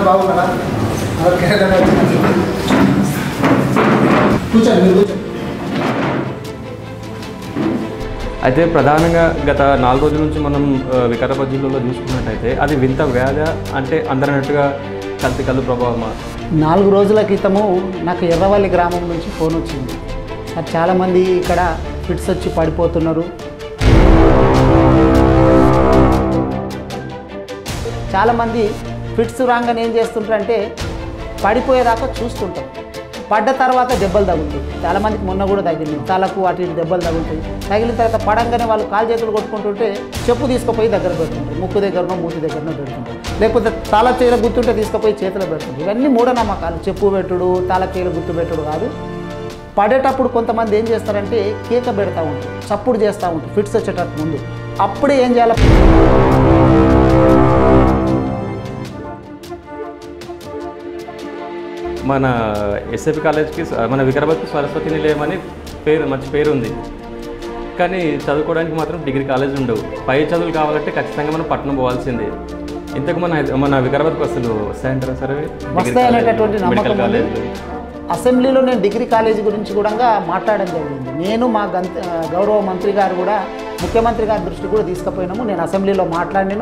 బాగున్నారా? కూర్చోండి, మీరు కూర్చోండి. అయితే ప్రధానంగా గత 4 రోజుల నుంచి మనం వికారాబాద్ జిల్లాలో చూసుకున్నట్టయితే అది వింత వ్యాధి అంటే అందరన్నట్టుగా కల్తీ కళ్ళు ప్రభావమా? 4 రోజుల క్రితము నాకు ఎర్రవల్లి గ్రామం నుంచి ఫోన్ వచ్చింది. సార్ చాలామంది ఇక్కడ ఫిట్స్ వచ్చి పడిపోతున్నారు, చాలామంది ఫిట్స్ రాగానే ఏం చేస్తుంటారంటే పడిపోయేదాకా చూస్తుంటారు, పడ్డ తర్వాత దెబ్బలు తగులుతాయి. చాలామందికి మొన్న కూడా తగిలింది, తలకు అటు ఇటు దెబ్బలు తగులుతాయి. తగిలిన తర్వాత పడంగానే వాళ్ళు కాలు చేతులు కొట్టుకుంటుంటే చెప్పు తీసుకుపోయి దగ్గర పెడుతుంటారు, ముక్కు దగ్గరనో మూతి దగ్గరనో పెడుతుంటారు, లేకపోతే తల చీల గుర్తుంటే తీసుకుపోయి చేతిలో పెడుతుంటారు. ఇవన్నీ మూఢనమ్మకాలు. చెప్పు పెట్టుడు, తల చీల గుర్తు పెట్టుడు కాదు. పడేటప్పుడు కొంతమంది ఏం చేస్తారంటే కేక పెడతా ఉంటారు, చప్పుడు చేస్తూ ఉంటారు ఫిట్స్ వచ్చేటప్పుడు ముందు. అప్పుడే ఏం చేయాలి, మన ఎస్ఏపి కాలేజ్కి మన వికారాబాద్కి సరస్వతి నిలయం అని మంచి పేరు ఉంది. కానీ చదువుకోవడానికి మాత్రం డిగ్రీ కాలేజ్ ఉండవు. పై చదువులు కావాలంటే ఖచ్చితంగా మనం పట్టణం పోవాల్సిందే. ఇంతకు మన వికారాబాద్కి అసలు వస్తాయంటారా సరే? వస్తాయనేటటువంటి నమ్మకం కాలేజ్. అసెంబ్లీలో నేను డిగ్రీ కాలేజీ గురించి కూడా మాట్లాడడం జరిగింది. నేను మా గౌరవ మంత్రి గారు కూడా ముఖ్యమంత్రి గారి దృష్టికి కూడా తీసుకుపోయినాము. నేను అసెంబ్లీలో మాట్లాడినాను.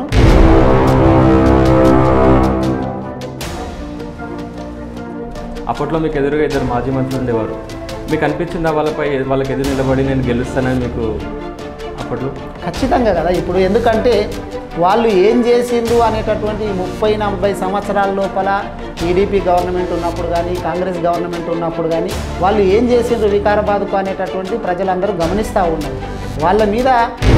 అప్పట్లో మీకు ఎదురుగా 2 మాజీ మంత్రులు ఉండేవారు. మీకు అనిపించిందా వాళ్ళకి ఎదురు నిలబడి నేను గెలుస్తానని మీకు అప్పట్లో? ఖచ్చితంగా కదా. ఇప్పుడు ఎందుకంటే వాళ్ళు ఏం చేసిండ్రు అనేటటువంటి 30-40 సంవత్సరాల లోపల టీడీపీ గవర్నమెంట్ ఉన్నప్పుడు కానీ కాంగ్రెస్ గవర్నమెంట్ ఉన్నప్పుడు కానీ వాళ్ళు ఏం చేసిండ్రు వికారాబాద్కు అనేటటువంటి ప్రజలందరూ గమనిస్తూ ఉన్నారు. వాళ్ళ మీద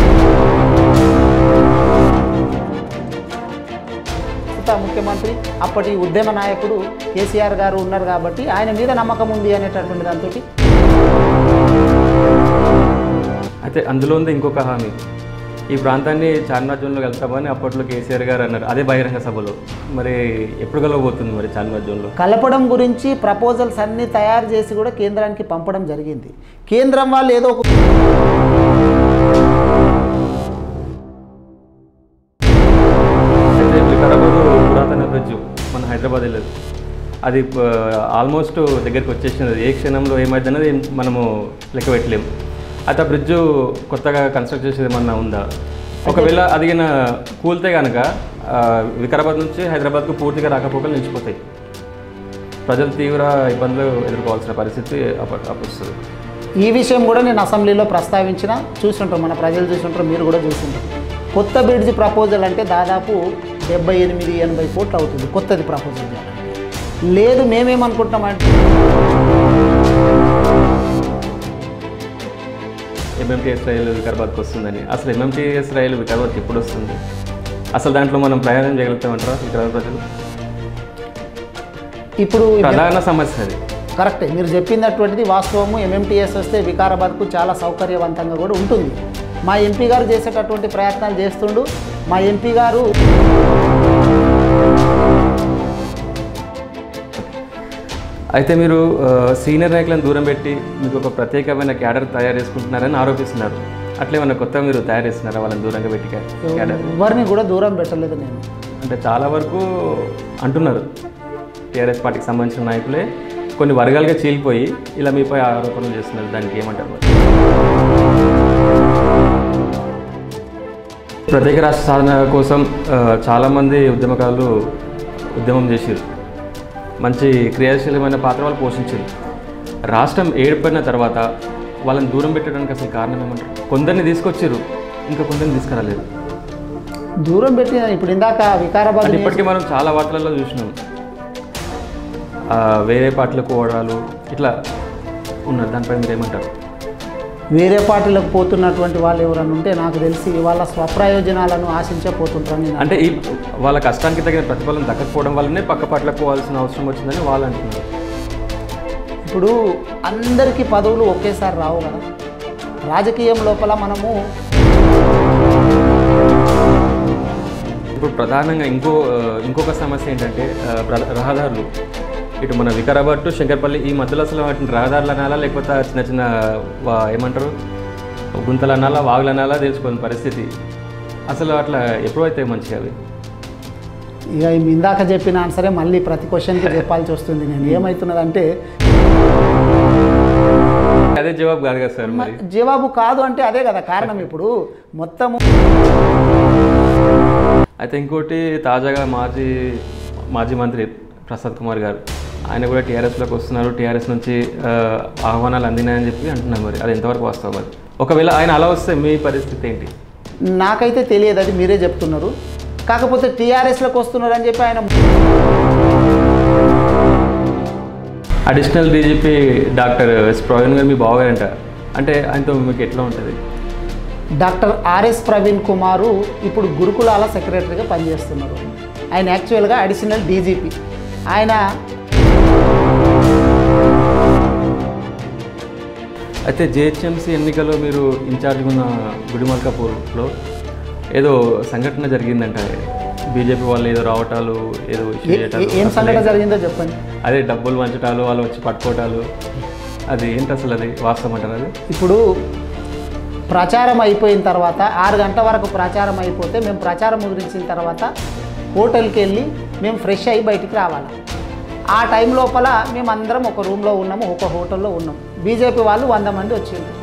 ముఖ్యమంత్రి అప్పటి ఉద్యమ నాయకుడు కేసీఆర్ గారు ఉన్నారు కాబట్టి ఆయన మీద నమ్మకం ఉంది అనేటటువంటి దాంతో. అయితే అందులో ఉంది ఇంకొక హామీ, ఈ ప్రాంతాన్ని చార్మినార్ జోన్లో కలుపుతామని అప్పట్లో కేసీఆర్ గారు అన్నారు, అదే బహిరంగ సభలో. మరి ఎప్పుడు కలవబోతుంది మరి చార్మినార్ జోన్లో? కలపడం గురించి ప్రపోజల్స్ అన్నీ తయారు చేసి కూడా కేంద్రానికి పంపడం జరిగింది. కేంద్రం వాళ్ళు ఏదో ఒక పురాతన బ్రిడ్జ్ మన హైదరాబాద్ వెళ్ళదు, అది ఆల్మోస్ట్ దగ్గరికి వచ్చేసినది. ఏ క్షణంలో ఏమైంది అనేది మనము లెక్క పెట్టలేము. అయితే ఆ బ్రిడ్జ్ కొత్తగా కన్స్ట్రక్ట్ చేసేది ఏమన్నా ఉందా? ఒకవేళ అది కూలితే కనుక వికారాబాద్ నుంచి హైదరాబాద్కు పూర్తిగా రాకపోకలు నిలిచిపోతాయి. ప్రజలు తీవ్ర ఇబ్బందులు ఎదుర్కోవాల్సిన పరిస్థితి వస్తుంది. ఈ విషయం కూడా నేను అసెంబ్లీలో ప్రస్తావించిన, చూస్తుంటారు మన ప్రజలు చూస్తుంటారు, మీరు కూడా చూస్తుంటారు. కొత్త బ్రిడ్జ్ ప్రపోజల్ అంటే దాదాపు 78-80 కోట్లు అవుతుంది కొత్తది ప్రపోజల్ చేయాలంటే. లేదు మేమేమనుకుంటున్నామంటే ఎంఎంటీఎస్ రైలు వికారాబాద్కి వస్తుందని. అసలు ఎంఎంటీఎస్ రైలు వికారాబాద్కి ఎప్పుడు వస్తుంది? అసలు దాంట్లో మనం ప్రయాణం చేయగలుగుతామంటారా వికారాబాద్ ప్రజలు? ఇప్పుడు ప్రధాన సమస్య అది. కరెక్టే, మీరు చెప్పినటువంటిది వాస్తవము. ఎంఎంటీఎస్ వస్తే వికారాబాద్కు చాలా సౌకర్యవంతంగా కూడా ఉంటుంది. మా ఎంపీ గారు చేసేటటువంటి ప్రయత్నాలు చేస్తుండు. మా ఎంపీ గారు అయితే మీరు సీనియర్ నాయకులను దూరం పెట్టి మీకు ఒక ప్రత్యేకమైన క్యాడర్ తయారు చేసుకుంటున్నారని ఆరోపిస్తున్నారు. అట్లే ఏమన్నా కొత్తగా మీరు తయారు చేస్తున్నారా వాళ్ళని దూరంగా పెట్టి క్యాడర్? ఎవరిని కూడా దూరం పెట్టలేదు నేను. అంటే చాలా వరకు అంటున్నారు టీఆర్ఎస్ పార్టీకి సంబంధించిన నాయకులే కొన్ని వర్గాలుగా చీలిపోయి ఇలా మీపై ఆరోపణలు చేస్తున్నారు. దానికి ఏమంటారు? ప్రత్యేక రాష్ట్ర సాధన కోసం చాలామంది ఉద్యమకారులు ఉద్యమం చేశారు. మంచి క్రియాశీలమైన పాత్ర వాళ్ళు పోషించారు. రాష్ట్రం ఏర్పడిన తర్వాత వాళ్ళని దూరం పెట్టడానికి అసలు కారణం ఏమంటారు? కొందరిని తీసుకొచ్చారు, ఇంకా కొందరిని తీసుకురాలేదు. దూరం పెట్టి ఇప్పుడు ఇందాక వికారాబాద్ ఇప్పటికీ మనం చాలా వార్తలలో చూసినాం. వేరే పార్టీలకు ఓడాలు ఇట్లా ఉన్నారు. దానిపై మీరు ఏమంటారు? వేరే పార్టీలకు పోతున్నటువంటి వాళ్ళు ఎవరన్నా ఉంటే నాకు తెలిసి వాళ్ళ స్వప్రయోజనాలను ఆశించే పోతుంటారని. అంటే ఈ వాళ్ళ కష్టానికి తగిన ప్రతిఫలం దక్కకపోవడం వల్లనే పక్క పార్టీలకు పోవాల్సిన అవసరం వచ్చిందని వాళ్ళు అంటున్నారు. ఇప్పుడు అందరికీ పదవులు ఒకేసారి రావు కదా. రాజకీయం లోపల మనము ఇప్పుడు ప్రధానంగా ఇంకొక సమస్య ఏంటంటే రహదారులు. ఇటు మన వికారాబాద్ టు శంకర్పల్లి ఈ మధ్యలో అసలు వాటిని రహదారులు అనాలా లేకపోతే చిన్న చిన్న ఏమంటారు గుంతలు అనాలా వాగులు అనాలా తెలుసుకోని పరిస్థితి. అసలు అట్లా ఎప్పుడైతే మంచిగా అవి ఇక ఇందాక చెప్పిన ఆన్సరే మళ్ళీ ప్రతి క్వశ్చన్కి చెప్పాల్సి వస్తుంది. నేను ఏమవుతున్నదంటే అదే జవాబు కాదు కదా సార్. మరి జవాబు కాదు అంటే అదే కదా కారణం. ఇప్పుడు మొత్తము అయితే ఇంకోటి తాజాగా మాజీ మంత్రి ప్రసాద్ కుమార్ గారు ఆయన కూడా టీఆర్ఎస్లోకి వస్తున్నారు, టీఆర్ఎస్ నుంచి ఆహ్వానాలు అందినాయని చెప్పి అంటున్నారు. మరి అది ఎంతవరకు వాస్తవం? మరి ఒకవేళ ఆయన అలా వస్తే మీ పరిస్థితి ఏంటి? నాకైతే తెలియదు, అది మీరే చెప్తున్నారు. కాకపోతే టీఆర్ఎస్లోకి వస్తున్నారు అని చెప్పి ఆయన additional DGP doctor S Praveen garu మీ బావగారంట, అంటే ఆయనతో మీకు ఎట్లా ఉంటుంది? డాక్టర్ ఆర్ఎస్ ప్రవీణ్ కుమారు ఇప్పుడు గురుకులాల సెక్రటరీగా పనిచేస్తున్నారు. ఆయన యాక్చువల్గా అడిషనల్ డీజీపీ. ఆయన అయితే జిహెచ్ఎంసీ ఎన్నికల్లో మీరు ఇన్ఛార్జ్గా ఉన్న గుడిమల్కాపూర్లో ఏదో సంఘటన జరిగిందంట. బీజేపీ వాళ్ళు ఏదో రావటాలు, ఏదో ఏం సంఘటన జరిగిందో చెప్పండి. అదే డబ్బులు వంచటాలు, వాళ్ళు వచ్చి పట్టుకోవటాలు, అది ఏంటి అసలు? అది వాస్తవం అంటారు? అది ఇప్పుడు ప్రచారం అయిపోయిన తర్వాత 6 గంటల వరకు ప్రచారం అయిపోతే మేము ప్రచారం ముగించిన తర్వాత హోటల్కి వెళ్ళి మేము ఫ్రెష్ అయ్యి బయటికి రావాలి. ఆ టైం లోపల మేము అందరం ఒక రూమ్లో ఉన్నాము, ఒక హోటల్లో ఉన్నాం. బీజేపీ వాళ్ళు 100 మంది వచ్చారు.